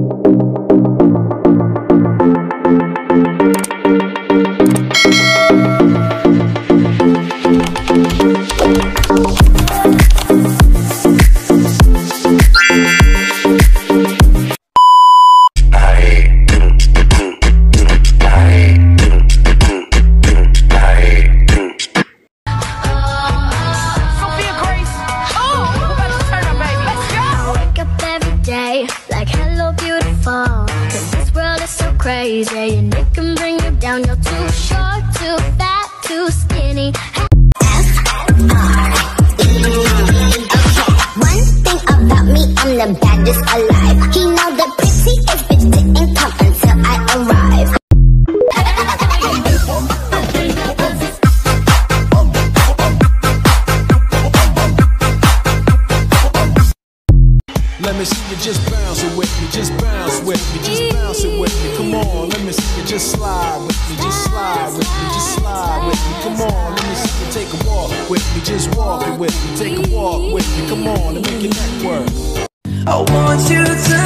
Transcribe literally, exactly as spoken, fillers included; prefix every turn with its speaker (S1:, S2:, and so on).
S1: Like hello beautiful, 'cause this world is so crazy and it can bring you down. You're too short, too fat, too skinny.
S2: F R E. Okay, one thing about me, I'm the baddest alive. He know the prettiest bitch didn't come until I arrive.
S3: Let me see you just bounce it with me, just bounce with me, just bounce it with me. Come on, let me see you just slide with me, just slide with me, just slide with me. Come on, let me see you take a walk with me, just walk it with me, take a walk with me. Come on, and make your neck work.
S4: I want you to